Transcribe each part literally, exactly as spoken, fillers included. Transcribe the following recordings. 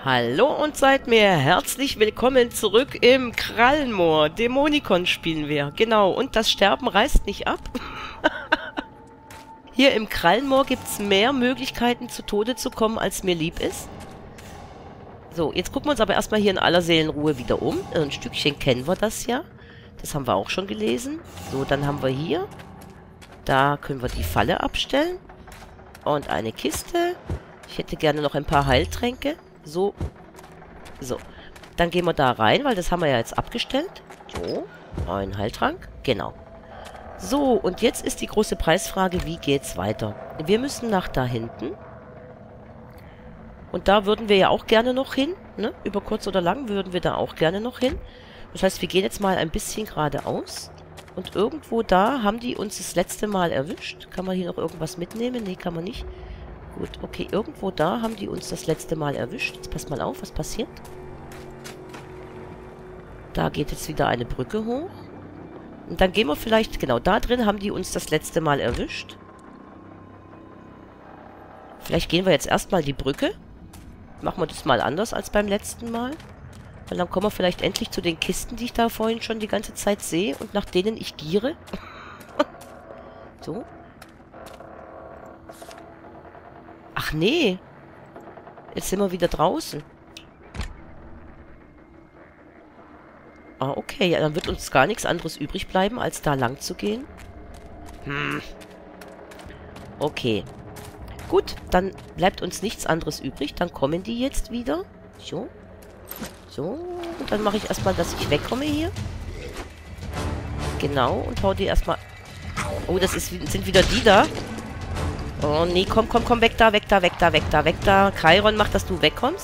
Hallo und seid mir herzlich willkommen zurück im Krallenmoor. Dämonikon spielen wir, genau. Und das Sterben reißt nicht ab. Hier im Krallenmoor gibt es mehr Möglichkeiten, zu Tode zu kommen, als mir lieb ist. So, jetzt gucken wir uns aber erstmal hier in aller Seelenruhe wieder um. Ein Stückchen kennen wir das ja. Das haben wir auch schon gelesen. So, dann haben wir hier. Da können wir die Falle abstellen. Und eine Kiste. Ich hätte gerne noch ein paar Heiltränke. So. So. Dann gehen wir da rein, weil das haben wir ja jetzt abgestellt. So. Ein Heiltrank. Genau. So, und jetzt ist die große Preisfrage, wie geht's weiter? Wir müssen nach da hinten. Und da würden wir ja auch gerne noch hin. Ne? Über kurz oder lang würden wir da auch gerne noch hin. Das heißt, wir gehen jetzt mal ein bisschen geradeaus. Und irgendwo da haben die uns das letzte Mal erwischt. Kann man hier noch irgendwas mitnehmen? Nee, kann man nicht. Gut, okay, irgendwo da haben die uns das letzte Mal erwischt. Jetzt passt mal auf, was passiert. Da geht jetzt wieder eine Brücke hoch. Und dann gehen wir vielleicht, genau, da drin haben die uns das letzte Mal erwischt. Vielleicht gehen wir jetzt erstmal die Brücke. Machen wir das mal anders als beim letzten Mal. Und dann kommen wir vielleicht endlich zu den Kisten, die ich da vorhin schon die ganze Zeit sehe und nach denen ich giere. So. Ach nee. Jetzt sind wir wieder draußen. Ah, okay. Ja, dann wird uns gar nichts anderes übrig bleiben, als da lang zu gehen. Hm. Okay. Gut, dann bleibt uns nichts anderes übrig. Dann kommen die jetzt wieder. So. So. Und dann mache ich erstmal, dass ich wegkomme hier. Genau. Und hau die erstmal... Oh, das ist, sind wieder die da. Oh nee, komm, komm, komm, weg da, weg da, weg da, weg da, weg da. Chiron macht, dass du wegkommst.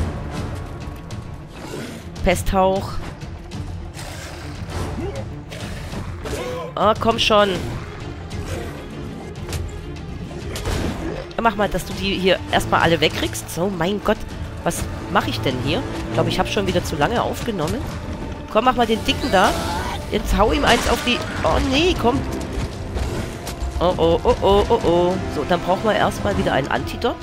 Pesthauch. Oh, komm schon. Mach mal, dass du die hier erstmal alle wegkriegst. So, mein Gott. Was mache ich denn hier? Ich glaube, ich habe schon wieder zu lange aufgenommen. Komm, mach mal den Dicken da. Jetzt hau ihm eins auf die... Oh nee, komm. Oh, oh, oh, oh, oh, oh. So, dann brauchen wir erstmal wieder ein Antidot.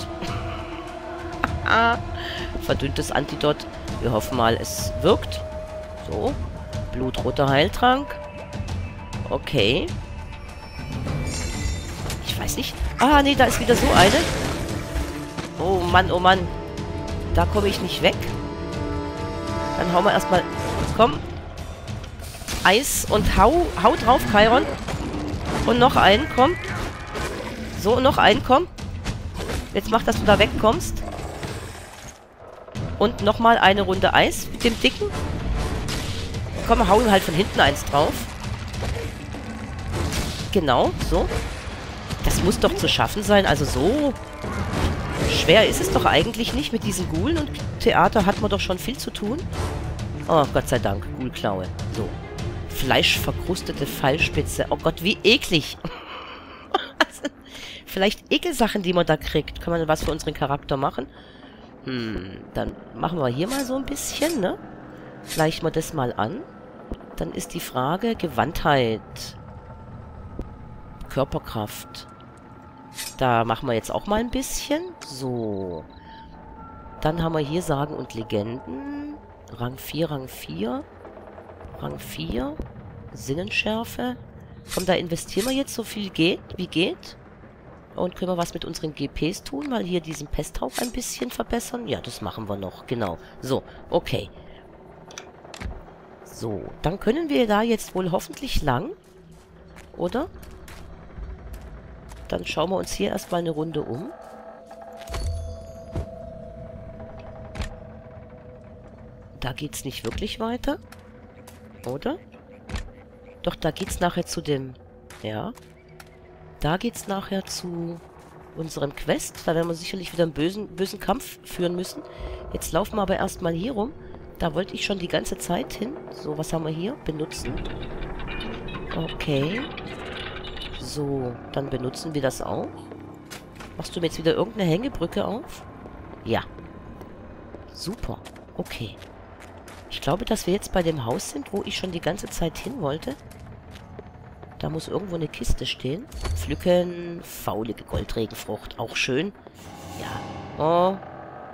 Verdünntes Antidot. Wir hoffen mal, es wirkt. So. Blutroter Heiltrank. Okay. Ich weiß nicht. Ah, nee, da ist wieder so eine. Oh Mann, oh Mann. Da komme ich nicht weg. Dann hauen wir erstmal... Komm. Eis und hau, hau drauf, Chiron. Und noch einen, komm. So, noch einen, komm. Jetzt mach, dass du da wegkommst. Und nochmal eine Runde Eis mit dem Dicken. Komm, hau ihm halt von hinten eins drauf. Genau, so. Das muss doch zu schaffen sein. Also so schwer ist es doch eigentlich nicht mit diesen Ghoulen. Und Theater hat man doch schon viel zu tun. Oh, Gott sei Dank. Ghoul-Klaue. So. Fleischverkrustete Pfeilspitze. Oh Gott, wie eklig. Vielleicht Ekelsachen, die man da kriegt. Kann man was für unseren Charakter machen? Hm, dann machen wir hier mal so ein bisschen, ne? Gleichen wir das mal an. Dann ist die Frage Gewandtheit. Körperkraft. Da machen wir jetzt auch mal ein bisschen. So. Dann haben wir hier Sagen und Legenden. Rang vier, Rang vier. Rang vier. Sinnenschärfe. Komm, da investieren wir jetzt so viel geht, wie geht. Und können wir was mit unseren G Ps tun? Mal hier diesen Pesthauch ein bisschen verbessern? Ja, das machen wir noch. Genau. So, okay. So, dann können wir da jetzt wohl hoffentlich lang. Oder? Dann schauen wir uns hier erstmal eine Runde um. Da geht's nicht wirklich weiter. Oder? Doch, da geht's nachher zu dem... Ja. Da geht's nachher zu unserem Quest. Da werden wir sicherlich wieder einen bösen, bösen Kampf führen müssen. Jetzt laufen wir aber erstmal hier rum. Da wollte ich schon die ganze Zeit hin. So, was haben wir hier? Benutzen. Okay. So, dann benutzen wir das auch. Machst du mir jetzt wieder irgendeine Hängebrücke auf? Ja. Super. Okay. Ich glaube, dass wir jetzt bei dem Haus sind, wo ich schon die ganze Zeit hin wollte. Da muss irgendwo eine Kiste stehen. Pflücken, faulige Goldregenfrucht. Auch schön. Ja. Oh.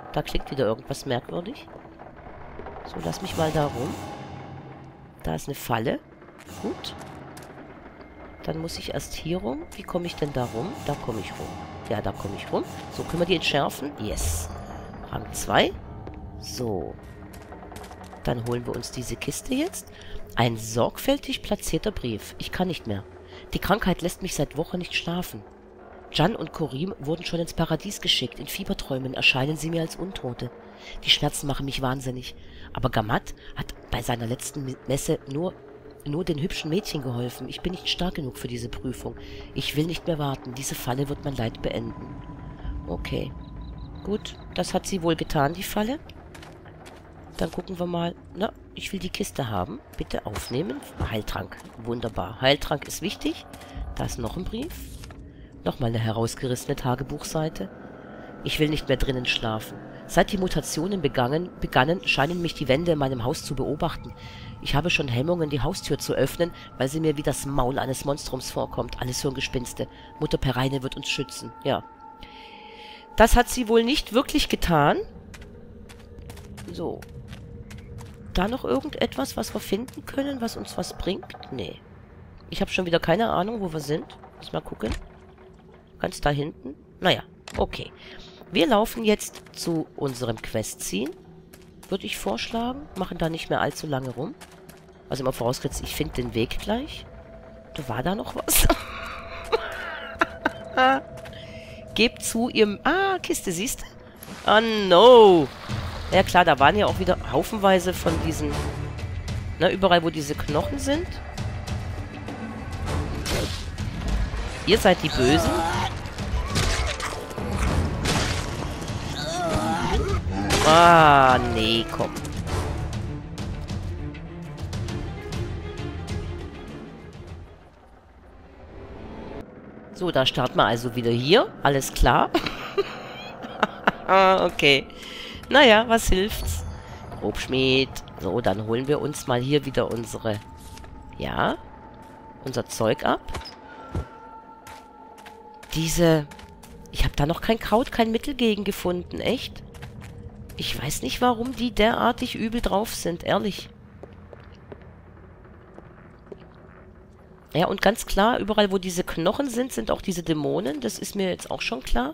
Da klingt wieder irgendwas merkwürdig. So, lass mich mal da rum. Da ist eine Falle. Gut. Dann muss ich erst hier rum. Wie komme ich denn da rum? Da komme ich rum. Ja, da komme ich rum. So, können wir die entschärfen? Yes. Rang zwei. So. Dann holen wir uns diese Kiste jetzt. Ein sorgfältig platzierter Brief. Ich kann nicht mehr. Die Krankheit lässt mich seit Wochen nicht schlafen. Jan und Corim wurden schon ins Paradies geschickt. In Fieberträumen erscheinen sie mir als Untote. Die Schmerzen machen mich wahnsinnig. Aber Gamat hat bei seiner letzten Messe nur, nur den hübschen Mädchen geholfen. Ich bin nicht stark genug für diese Prüfung. Ich will nicht mehr warten. Diese Falle wird mein Leid beenden. Okay. Gut, das hat sie wohl getan, die Falle. Dann gucken wir mal. Na, ich will die Kiste haben. Bitte aufnehmen. Heiltrank. Wunderbar. Heiltrank ist wichtig. Da ist noch ein Brief. Nochmal eine herausgerissene Tagebuchseite. Ich will nicht mehr drinnen schlafen. Seit die Mutationen begangen, begannen, scheinen mich die Wände in meinem Haus zu beobachten. Ich habe schon Hemmungen, die Haustür zu öffnen, weil sie mir wie das Maul eines Monstrums vorkommt. Alles Hirngespinste. Mutter Pereine wird uns schützen. Ja. Das hat sie wohl nicht wirklich getan. So. Da noch irgendetwas, was wir finden können, was uns was bringt? Nee. Ich habe schon wieder keine Ahnung, wo wir sind. Muss mal gucken. Ganz da hinten. Naja, okay. Wir laufen jetzt zu unserem Questziel. Würde ich vorschlagen. Machen da nicht mehr allzu lange rum. Also immer vorausgesetzt, ich finde den Weg gleich. Da war da noch was. Gebt zu, ihr... Ah, Kiste, siehst du? Oh, no. Ja klar, da waren ja auch wieder haufenweise von diesen... Na, überall, wo diese Knochen sind. Ihr seid die Bösen. Ah, nee, komm. So, da starten wir also wieder hier. Alles klar. Okay. Naja, was hilft's? Grobschmied. So, dann holen wir uns mal hier wieder unsere... Ja. Unser Zeug ab. Diese... Ich habe da noch kein Kraut, kein Mittel gegen gefunden. Echt? Ich weiß nicht, warum die derartig übel drauf sind. Ehrlich. Ja, und ganz klar, überall, wo diese Knochen sind, sind auch diese Dämonen. Das ist mir jetzt auch schon klar.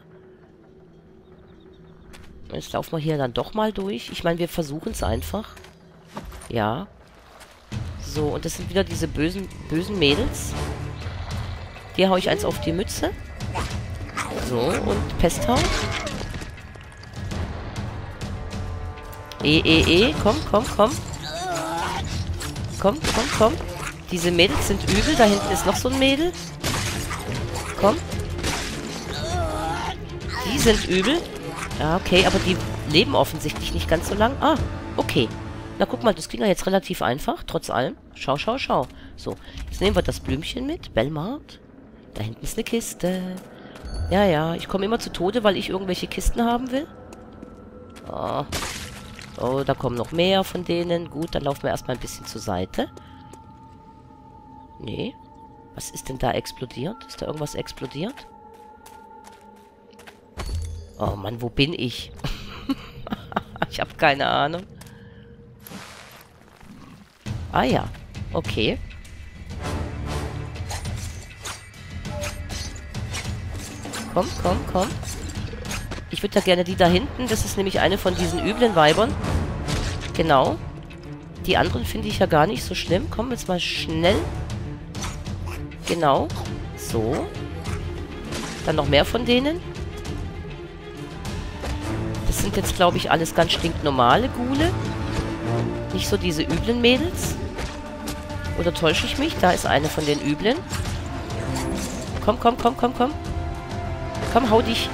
Jetzt laufen wir hier dann doch mal durch. Ich meine, wir versuchen es einfach. Ja. So, und das sind wieder diese bösen, bösen Mädels. Hier hau ich eins auf die Mütze. So, und Pesthaut. Eh, eh, eh. Komm, komm, komm. Komm, komm, komm. Diese Mädels sind übel. Da hinten ist noch so ein Mädel. Komm. Die sind übel. Ja, okay, aber die leben offensichtlich nicht ganz so lang. Ah, okay. Na, guck mal, das ging ja jetzt relativ einfach, trotz allem. Schau, schau, schau. So, jetzt nehmen wir das Blümchen mit. Belmart. Da hinten ist eine Kiste. Ja, ja, ich komme immer zu Tode, weil ich irgendwelche Kisten haben will. Oh. Oh, da kommen noch mehr von denen. Gut, dann laufen wir erstmal ein bisschen zur Seite. Nee. Was ist denn da explodiert? Ist da irgendwas explodiert? Oh Mann, wo bin ich? Ich habe keine Ahnung. Ah ja, okay. Komm, komm, komm. Ich würde da gerne die da hinten. Das ist nämlich eine von diesen üblen Weibern. Genau. Die anderen finde ich ja gar nicht so schlimm. Komm, jetzt mal schnell. Genau. So. Dann noch mehr von denen. Das sind jetzt, glaube ich, alles ganz stinknormale Ghule. Nicht so diese üblen Mädels. Oder täusche ich mich? Da ist eine von den üblen. Komm, komm, komm, komm, komm. Komm, hau dich.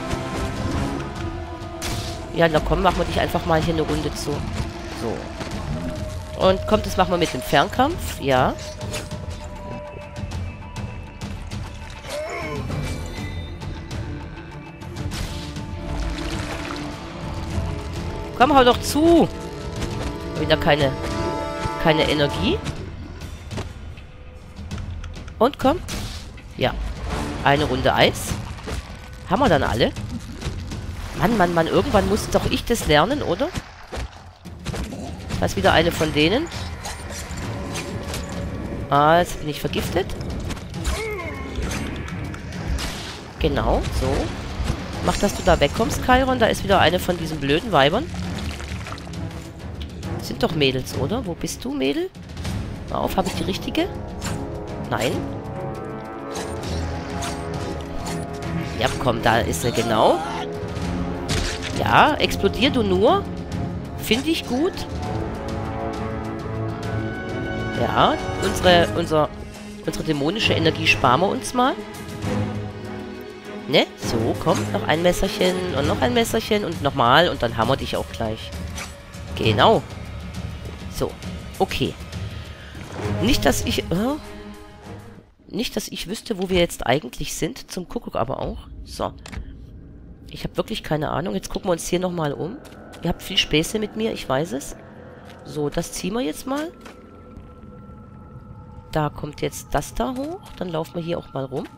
Ja, na komm, machen wir dich einfach mal hier eine Runde zu. So. Und kommt, das machen wir mit dem Fernkampf. Ja. Komm, hau doch zu. Wieder keine, keine Energie. Und komm. Ja. Eine Runde Eis. Haben wir dann alle? Mann, Mann, Mann, irgendwann muss doch ich das lernen, oder? Da ist wieder eine von denen. Ah, jetzt bin ich vergiftet. Genau, so. Mach, dass du da wegkommst, Chiron. Da ist wieder eine von diesen blöden Weibern. Das sind doch Mädels, oder? Wo bist du, Mädel? Mal auf, habe ich die richtige? Nein. Ja, komm, da ist sie, genau. Ja, explodier du nur. Finde ich gut. Ja, unsere, unser, unsere dämonische Energie sparen wir uns mal. Ne? So, komm, noch ein Messerchen und noch ein Messerchen und nochmal und dann haben wir dich auch gleich. Genau. So, okay. Nicht, dass ich... Äh, nicht, dass ich wüsste, wo wir jetzt eigentlich sind. Zum Kuckuck aber auch. So. Ich habe wirklich keine Ahnung. Jetzt gucken wir uns hier nochmal um. Ihr habt viel Späße mit mir, ich weiß es. So, das ziehen wir jetzt mal. Da kommt jetzt das da hoch. Dann laufen wir hier auch mal rum.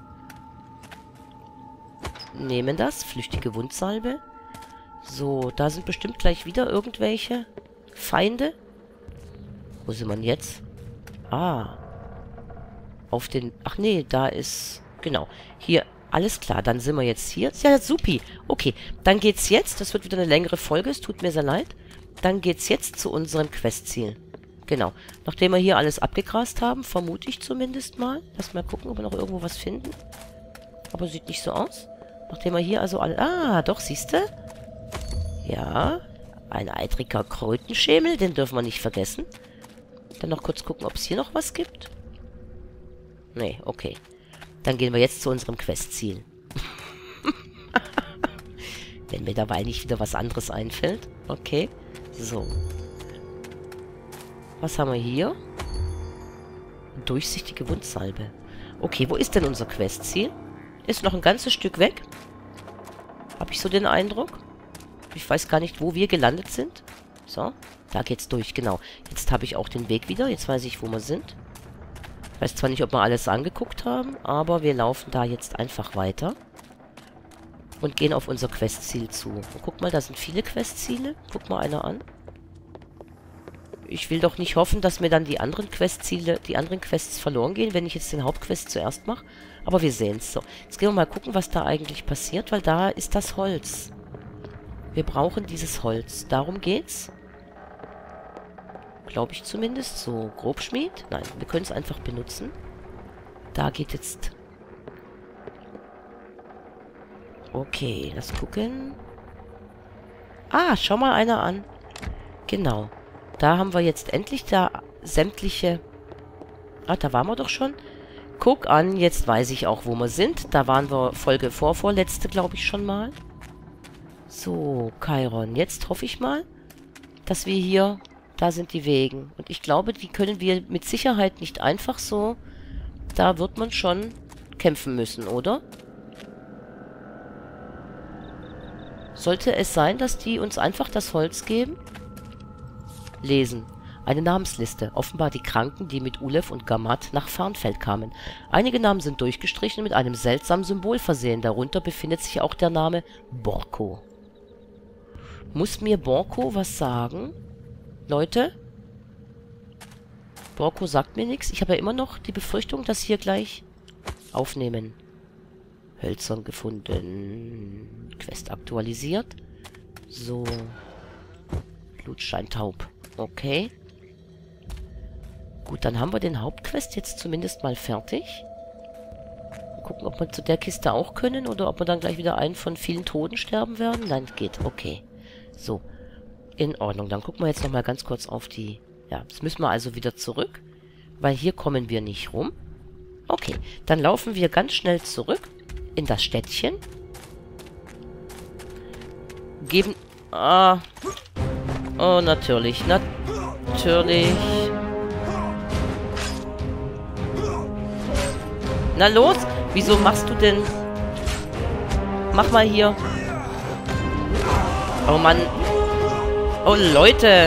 Nehmen das. Flüchtige Wundsalbe. So, da sind bestimmt gleich wieder irgendwelche Feinde. Wo sind wir denn jetzt? Ah. Auf den... Ach nee, da ist... Genau. Hier, alles klar. Dann sind wir jetzt hier. Ja, supi. Okay, dann geht's jetzt. Das wird wieder eine längere Folge. Es tut mir sehr leid. Dann geht's jetzt zu unserem Questziel. Genau. Nachdem wir hier alles abgegrast haben, vermute ich zumindest mal. Lass mal gucken, ob wir noch irgendwo was finden. Aber sieht nicht so aus. Nachdem wir hier also alle... Ah, doch, siehst du? Ja. Ein eitriger Krötenschemel. Den dürfen wir nicht vergessen. Dann noch kurz gucken, ob es hier noch was gibt. Nee, okay. Dann gehen wir jetzt zu unserem Questziel. Wenn mir dabei nicht wieder was anderes einfällt. Okay. So. Was haben wir hier? Durchsichtige Wundsalbe. Okay, wo ist denn unser Questziel? Ist noch ein ganzes Stück weg. Habe ich so den Eindruck. Ich weiß gar nicht, wo wir gelandet sind. So, da geht's durch, genau. Jetzt habe ich auch den Weg wieder. Jetzt weiß ich, wo wir sind. Ich weiß zwar nicht, ob wir alles angeguckt haben, aber wir laufen da jetzt einfach weiter. Und gehen auf unser Questziel zu. Und guck mal, da sind viele Questziele. Guck mal einer an. Ich will doch nicht hoffen, dass mir dann die anderen Questziele, die anderen Quests verloren gehen, wenn ich jetzt den Hauptquest zuerst mache. Aber wir sehen es so. Jetzt gehen wir mal gucken, was da eigentlich passiert, weil da ist das Holz. Wir brauchen dieses Holz. Darum geht's. Glaube ich zumindest. So, Grobschmied. Nein, wir können es einfach benutzen. Da geht jetzt... Okay, lass gucken. Ah, schau mal einer an. Genau. Da haben wir jetzt endlich da sämtliche... Ah, da waren wir doch schon. Guck an, jetzt weiß ich auch, wo wir sind. Da waren wir Folge vor, vorletzte, glaube ich, schon mal. So, Chiron. Jetzt hoffe ich mal, dass wir hier... Da sind die Wegen. Und ich glaube, die können wir mit Sicherheit nicht einfach so... Da wird man schon kämpfen müssen, oder? Sollte es sein, dass die uns einfach das Holz geben? Lesen. Eine Namensliste. Offenbar die Kranken, die mit Ulev und Gamat nach Farnfeld kamen. Einige Namen sind durchgestrichen und mit einem seltsamen Symbol versehen. Darunter befindet sich auch der Name Borko. Muss mir Borko was sagen? Leute? Borko sagt mir nichts. Ich habe ja immer noch die Befürchtung, dass hier gleich aufnehmen. Hölzern gefunden. Quest aktualisiert. So. Blutschein taub. Okay. Gut, dann haben wir den Hauptquest jetzt zumindest mal fertig. Gucken, ob wir zu der Kiste auch können oder ob wir dann gleich wieder einen von vielen Toten sterben werden. Nein, geht. Okay. So. In Ordnung. Dann gucken wir jetzt nochmal ganz kurz auf die... Ja, jetzt müssen wir also wieder zurück, weil hier kommen wir nicht rum. Okay, dann laufen wir ganz schnell zurück in das Städtchen. Geben... Ah... Oh, natürlich. Natürlich. Na los! Wieso machst du denn... Mach mal hier. Oh Mann. Oh Leute.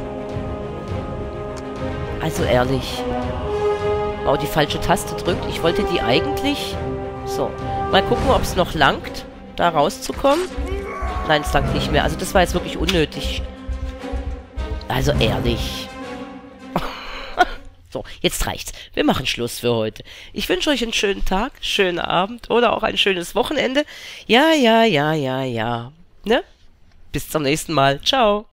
Also ehrlich. Oh, die falsche Taste drückt. Ich wollte die eigentlich... So. Mal gucken, ob es noch langt, da rauszukommen. Nein, es langt nicht mehr. Also das war jetzt wirklich unnötig. Also ehrlich. So, jetzt reicht's. Wir machen Schluss für heute. Ich wünsche euch einen schönen Tag, schönen Abend oder auch ein schönes Wochenende. Ja, ja, ja, ja, ja. Ne? Bis zum nächsten Mal. Ciao.